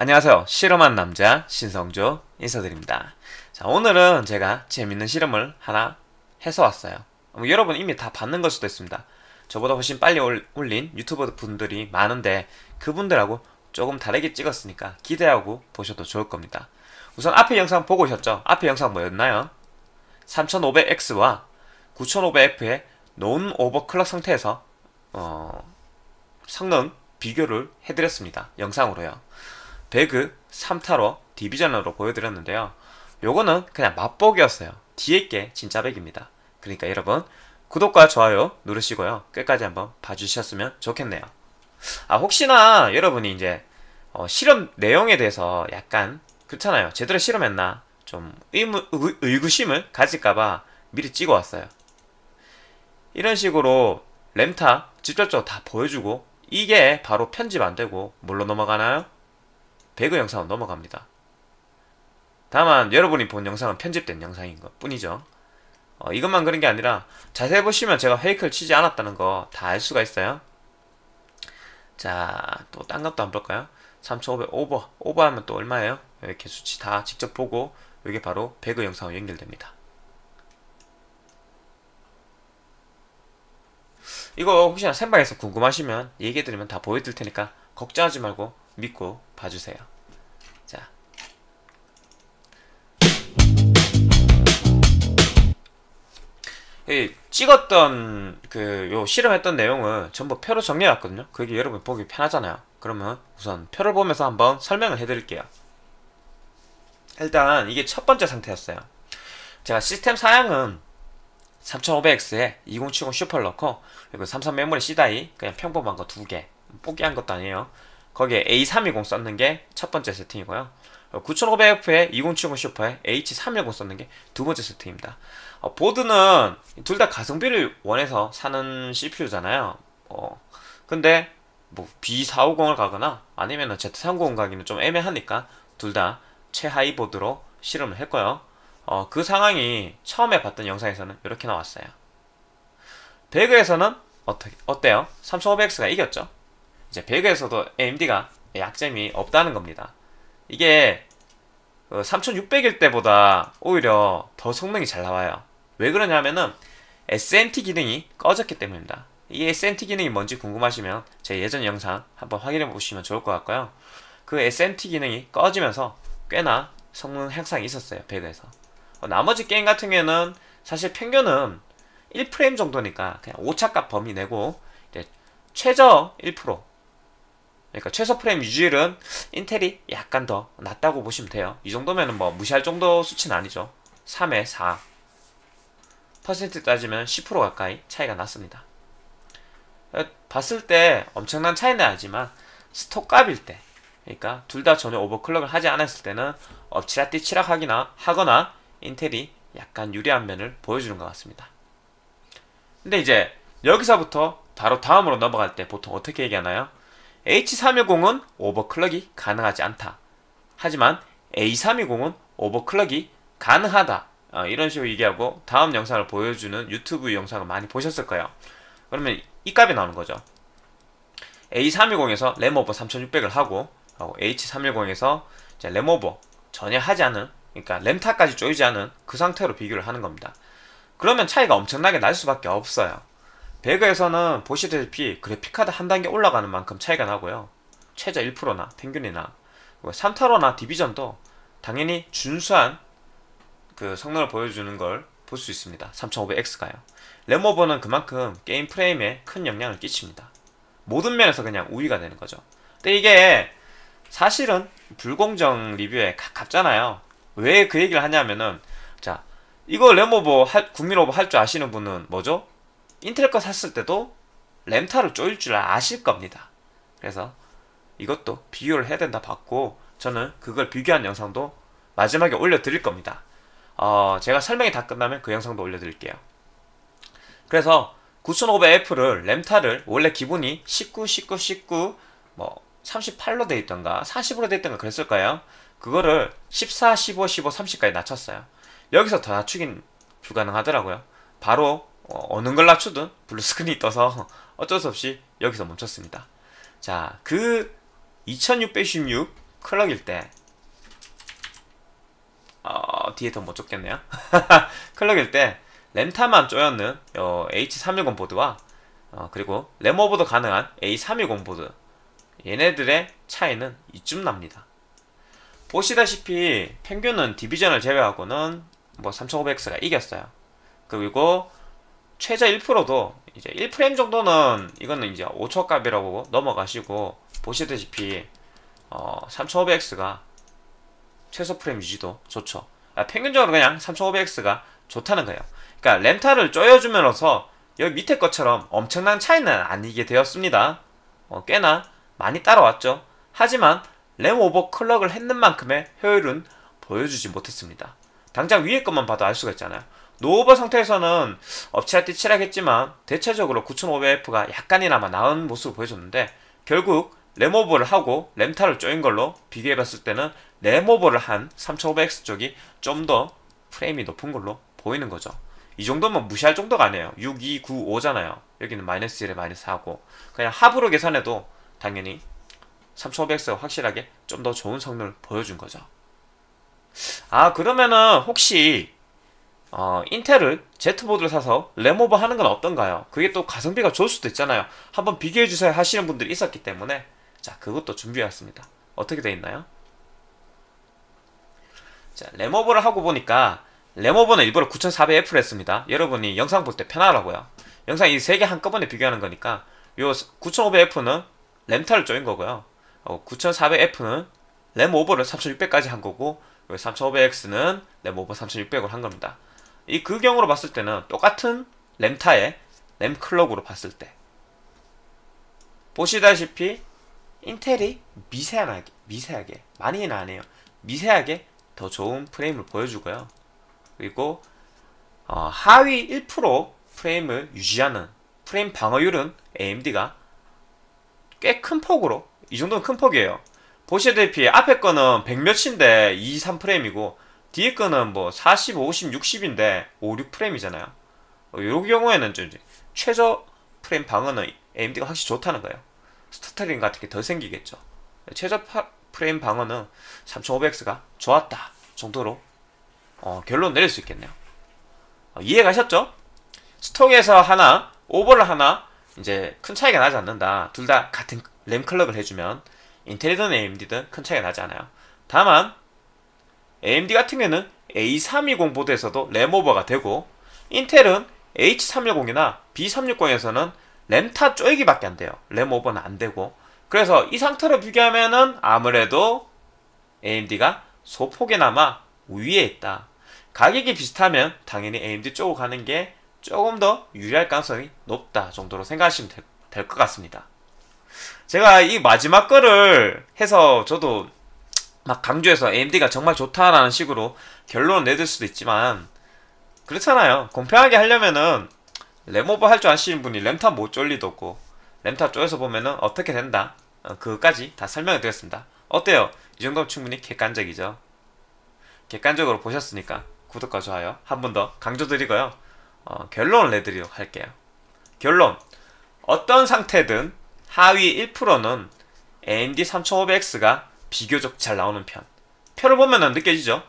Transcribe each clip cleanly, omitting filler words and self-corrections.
안녕하세요. 실험한 남자 신성조 인사드립니다. 자, 오늘은 제가 재밌는 실험을 하나 해서 왔어요. 여러분 이미 다 봤는 걸 수도 있습니다. 저보다 훨씬 빨리 올린 유튜버 분들이 많은데 그분들하고 조금 다르게 찍었으니까 기대하고 보셔도 좋을 겁니다. 우선 앞에 영상 보고 오셨죠? 앞에 영상 뭐였나요? 3500X와 9500F의 논 오버클럭 상태에서 성능 비교를 해드렸습니다. 영상으로요. 배그 3타로 디비전으로 보여드렸는데요. 요거는 그냥 맛보기였어요. 뒤에 게 진짜 배그입니다. 그러니까 여러분 구독과 좋아요 누르시고요. 끝까지 한번 봐주셨으면 좋겠네요. 혹시나 여러분이 이제 실험 내용에 대해서 약간 그렇잖아요. 제대로 실험했나 좀 의구심을 가질까봐 미리 찍어왔어요. 이런 식으로 램타 직접적으로 다 보여주고 이게 바로 편집 안되고 뭘로 넘어가나요? 배그 영상은 넘어갑니다. 다만 여러분이 본 영상은 편집된 영상인 것 뿐이죠. 이것만 그런 게 아니라 자세히 보시면 제가 페이크를 치지 않았다는 거 다 알 수가 있어요. 자, 또 딴 것도 한번 볼까요? 3500 오버하면 또 얼마예요? 이렇게 수치 다 직접 보고 이게 바로 배그 영상으로 연결됩니다. 이거 혹시나 생방에서 궁금하시면 얘기해드리면 다 보여드릴 테니까 걱정하지 말고 믿고 봐주세요. 자, 찍었던 요 실험했던 내용을 전부 표로 정리해왔거든요. 그게 여러분 보기 편하잖아요. 그러면 우선 표를 보면서 한번 설명을 해드릴게요. 일단 이게 첫 번째 상태였어요. 제가 시스템 사양은 3500X에 2070 슈퍼를 넣고 그리고 삼성 메모리 C다이 그냥 평범한 거 2개 뽀기한 것도 아니에요. 거기에 A320 썼는 게 첫 번째 세팅이고요. 9500F에 2070 슈퍼에 H310 썼는 게 두 번째 세팅입니다. 보드는 둘 다 가성비를 원해서 사는 CPU잖아요. 근데 뭐 B450을 가거나 아니면 Z390 가기는 좀 애매하니까 둘 다 최하위 보드로 실험을 했고요. 그 상황이 처음에 봤던 영상에서는 이렇게 나왔어요. 배그에서는 어때요? 3500X가 이겼죠? 이제 배그에서도 AMD가 약점이 없다는 겁니다. 이게 3600일 때보다 오히려 더 성능이 잘 나와요. 왜 그러냐면은 SMT 기능이 꺼졌기 때문입니다. 이 SMT 기능이 뭔지 궁금하시면 제 예전 영상 한번 확인해 보시면 좋을 것 같고요. 그 SMT 기능이 꺼지면서 꽤나 성능 향상이 있었어요. 배그에서. 나머지 게임 같은 경우에는 사실 평균은 1프레임 정도니까 그냥 오차값 범위 내고 이제 최저 1%, 그러니까 최소 프레임 유지율은 인텔이 약간 더 낮다고 보시면 돼요. 이 정도면 뭐 무시할 정도 수치는 아니죠. 3에 4 퍼센트 따지면 10% 가까이 차이가 났습니다. 봤을 때 엄청난 차이는 아니지만 스톡 값일 때, 그러니까 둘 다 전혀 오버클럭을 하지 않았을 때는 엎치락뒤치락 하거나 인텔이 약간 유리한 면을 보여주는 것 같습니다. 근데 이제 여기서부터 바로 다음으로 넘어갈 때 보통 어떻게 얘기하나요? H310은 오버클럭이 가능하지 않다. 하지만 A320은 오버클럭이 가능하다. 이런 식으로 얘기하고 다음 영상을 보여주는 유튜브 영상을 많이 보셨을 거예요. 그러면 이 값이 나오는 거죠. A320에서 램오버 3600을 하고 H310에서 램오버 전혀 하지 않은, 그러니까 램타까지 조이지 않은 그 상태로 비교를 하는 겁니다. 그러면 차이가 엄청나게 날 수밖에 없어요. 배그에서는 보시다시피 그래픽카드 한 단계 올라가는 만큼 차이가 나고요. 최저 1%나 평균이나 3타로나 디비전도 당연히 준수한 그 성능을 보여주는 걸 볼 수 있습니다. 3500X가요. 램오버는 그만큼 게임 프레임에 큰 영향을 끼칩니다. 모든 면에서 그냥 우위가 되는 거죠. 근데 이게 사실은 불공정 리뷰에 가깝잖아요. 왜 그 얘기를 하냐면은, 자, 이거 램오버 국민 오버 할 줄 아시는 분은 뭐죠? 인텔 거 샀을 때도 램타를 조일 줄 아실 겁니다. 그래서 이것도 비교를 해야 된다 봤고, 저는 그걸 비교한 영상도 마지막에 올려드릴 겁니다. 제가 설명이 다 끝나면 그 영상도 올려드릴게요. 그래서 9500F를 램타를 원래 기본이 19, 19, 19 뭐 38로 돼 있던가 40으로 돼 있던가 그랬을 거예요. 그거를 14, 15, 15, 30까지 낮췄어요. 여기서 더 낮추긴 불가능하더라고요. 바로 어느 걸 낮추든 블루스크린이 떠서 어쩔 수 없이 여기서 멈췄습니다. 자, 그 2616 클럭일 때 뒤에 더 못 줬겠네요. 클럭일 때 램타만 쪼였는 H310 보드와 그리고 램오버도 가능한 A320 보드, 얘네들의 차이는 이쯤 납니다. 보시다시피 평균은 디비전을 제외하고는 뭐 3500X가 이겼어요. 그리고 최저 1%도 이제 1프레임 정도는 이거는 이제 5초 값이라고 넘어가시고, 보시다시피 3500X가 최소 프레임 유지도 좋죠. 평균적으로 그냥 3500X가 좋다는 거예요. 그러니까 램타를 쪼여주면서 여기 밑에 것처럼 엄청난 차이는 아니게 되었습니다. 꽤나 많이 따라왔죠. 하지만 램 오버 클럭을 했는 만큼의 효율은 보여주지 못했습니다. 당장 위에 것만 봐도 알 수가 있잖아요. 노오버 상태에서는 엎치락뒤치락했지만 대체적으로 9500F가 약간이나마 나은 모습을 보여줬는데, 결국 램오버를 하고 램타를 쪼인 걸로 비교해봤을 때는 램오버를 한 3500X 쪽이 좀 더 프레임이 높은 걸로 보이는 거죠. 이 정도면 무시할 정도가 아니에요. 6, 2, 9, 5잖아요. 여기는 마이너스 1에 마이너스 4고, 그냥 합으로 계산해도 당연히 3500X가 확실하게 좀 더 좋은 성능을 보여준 거죠. 그러면은 혹시 인텔을 Z보드를 사서 램오버 하는 건 어떤가요? 그게 또 가성비가 좋을 수도 있잖아요. 한번 비교해주세요 하시는 분들이 있었기 때문에, 자, 그것도 준비해왔습니다. 어떻게 되어 있나요? 자, 램오버를 하고 보니까, 램오버는 일부러 9400F를 했습니다. 여러분이 영상 볼 때 편하라고요. 영상 이 세 개 한꺼번에 비교하는 거니까, 요 9500F는 램타를 쪼인 거고요, 9400F는 램오버를 3600까지 한 거고, 3500X는 램오버 3600으로 한 겁니다. 그 경우로 봤을 때는 똑같은 램타의 램클럭으로 봤을 때 보시다시피 인텔이 미세하게 많이는 아니에요. 미세하게 더 좋은 프레임을 보여주고요. 그리고 하위 1% 프레임을 유지하는 프레임 방어율은 AMD가 꽤 큰 폭으로, 이 정도는 큰 폭이에요. 보시다시피 앞에 거는 100 몇인데 2, 3프레임이고 뒤에 거는 뭐 40, 50, 60인데 5, 6프레임이잖아요. 요 경우에는 좀 최저 프레임 방어는 AMD가 확실히 좋다는 거예요. 스터터링 같은 게 덜 생기겠죠. 최저 프레임 방어는 3500X가 좋았다 정도로 결론 내릴 수 있겠네요. 이해 가셨죠? 스톡에서 하나, 오버를 하나 이제 큰 차이가 나지 않는다. 둘 다 같은 램 클럭을 해주면 인텔이든 AMD든 큰 차이가 나지 않아요. 다만 AMD 같은 경우는 A320 보드에서도 램 오버가 되고, 인텔은 H310이나 B360에서는 램타 쪼이기밖에 안 돼요. 램 오버는 안 되고. 그래서 이 상태로 비교하면은 아무래도 AMD가 소폭이나마 우위에 있다. 가격이 비슷하면 당연히 AMD 쪽으로 가는 게 조금 더 유리할 가능성이 높다 정도로 생각하시면 될 것 같습니다. 제가 이 마지막 거를 해서 저도 막 강조해서 AMD가 정말 좋다라는 식으로 결론을 내릴 수도 있지만, 그렇잖아요. 공평하게 하려면은 램오버 할 줄 아시는 분이 램타 못 쫄 리도 없고, 램타 쪼여서 보면은 어떻게 된다, 그거까지 다 설명해 드렸습니다. 어때요? 이 정도면 충분히 객관적이죠. 객관적으로 보셨으니까 구독과 좋아요 한 번 더 강조드리고요, 결론을 내드리도록 할게요. 결론, 어떤 상태든 하위 1%는 AMD 3500X가 비교적 잘 나오는 편. 표를 보면은 느껴지죠?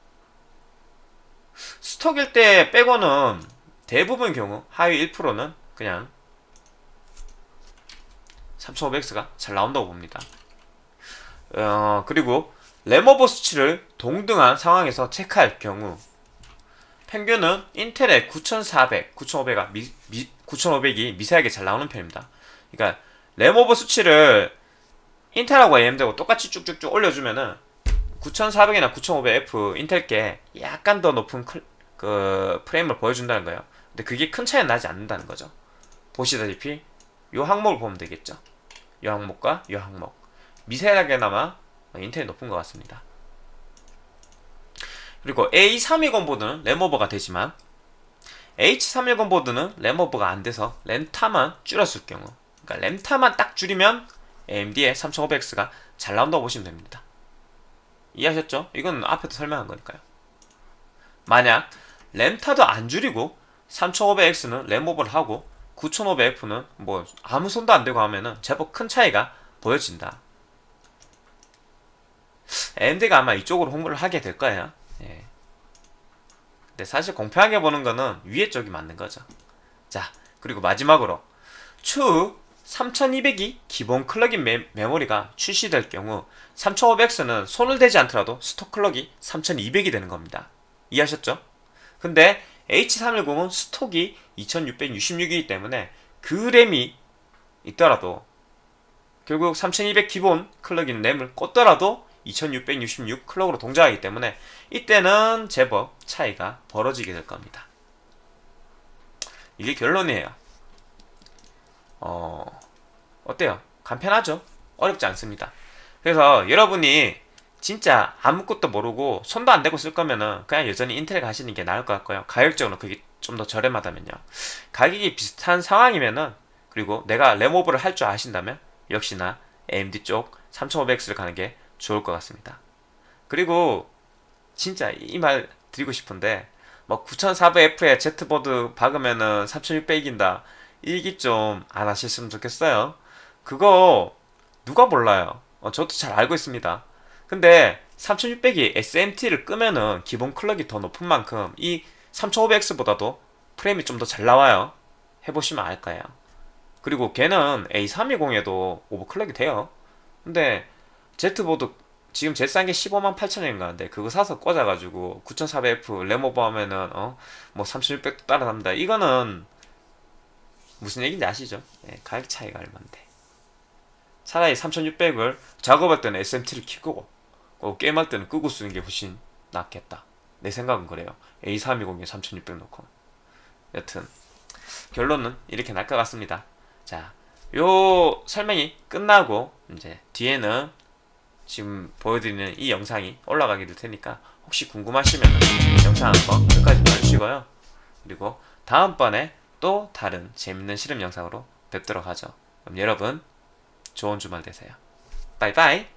스톡일 때 빼고는 대부분 경우 하위 1%는 그냥 3500X가 잘 나온다고 봅니다. 그리고 램오버 수치를 동등한 상황에서 체크할 경우 평균은 인텔의 9400, 9500이 미세하게 잘 나오는 편입니다. 그러니까 램오버 수치를 인텔하고 AMD하고 똑같이 쭉쭉쭉 올려주면은 9400이나 9500F 인텔께 약간 더 높은 프레임을 보여준다는 거예요. 근데 그게 큰 차이는 나지 않는다는 거죠. 보시다시피 요 항목을 보면 되겠죠. 요 항목과 요 항목, 미세하게나마 인텔이 높은 것 같습니다. 그리고 A320 보드는 램오버가 되지만 H310 보드는 램오버가 안 돼서 램타만 줄였을 경우, 그러니까 램타만 딱 줄이면 AMD의 3500X가 잘 나온다고 보시면 됩니다. 이해하셨죠? 이건 앞에도 설명한 거니까요. 만약 램타도 안 줄이고 3500X는 램오버를 하고 9500F는 뭐 아무 손도 안 대고 하면은 제법 큰 차이가 보여진다. AMD가 아마 이쪽으로 홍보를 하게 될 거예요. 예. 근데 사실 공평하게 보는 거는 위에 쪽이 맞는 거죠. 자, 그리고 마지막으로 추후 3200이 기본 클럭인 메모리가 출시될 경우 3500X는 손을 대지 않더라도 스톡 클럭이 3200이 되는 겁니다. 이해하셨죠? 근데 H310은 스톡이 2666이기 때문에 그 램이 있더라도 결국 3200 기본 클럭인 램을 꽂더라도 2666 클럭으로 동작하기 때문에 이때는 제법 차이가 벌어지게 될 겁니다. 이게 결론이에요. 어때요? 간편하죠? 어렵지 않습니다. 그래서 여러분이 진짜 아무것도 모르고 손도 안 대고 쓸 거면은 그냥 여전히 인텔 가시는 게 나을 것 같고요. 가격적으로 그게 좀 더 저렴하다면요. 가격이 비슷한 상황이면은, 그리고 내가 램오버를 할 줄 아신다면 역시나 AMD 쪽 3500X를 가는 게 좋을 것 같습니다. 그리고 진짜 이 말 드리고 싶은데, 뭐 9400F에 Z보드 박으면은 3600 이긴다, 이 얘기 좀 안 하셨으면 좋겠어요. 그거 누가 몰라요. 저도 잘 알고 있습니다. 근데 3600이 SMT를 끄면은 기본 클럭이 더 높은 만큼 이 3500X보다도 프레임이 좀 더 잘 나와요. 해보시면 알 거예요. 그리고 걔는 A320에도 오버클럭이 돼요. 근데 Z보드 지금 제일 싼 게 158,000원인가 하는데 그거 사서 꽂아가지고 9400F 램오버 하면은 뭐 3600도 따라갑니다. 이거는 무슨 얘기인지 아시죠? 네, 가격 차이가 얼만데. 차라리 3600을 작업할 때는 SMT를 켜고 게임할 때는 끄고 쓰는 게 훨씬 낫겠다. 내 생각은 그래요. A320에 3600 넣고. 여튼 결론은 이렇게 날 것 같습니다. 자, 요 설명이 끝나고 이제 뒤에는 지금 보여드리는 이 영상이 올라가게 될 테니까 혹시 궁금하시면 영상 한번 끝까지 봐주시고요. 그리고 다음번에 또 다른 재밌는 실험 영상으로 뵙도록 하죠. 그럼 여러분 좋은 주말 되세요. 바이바이.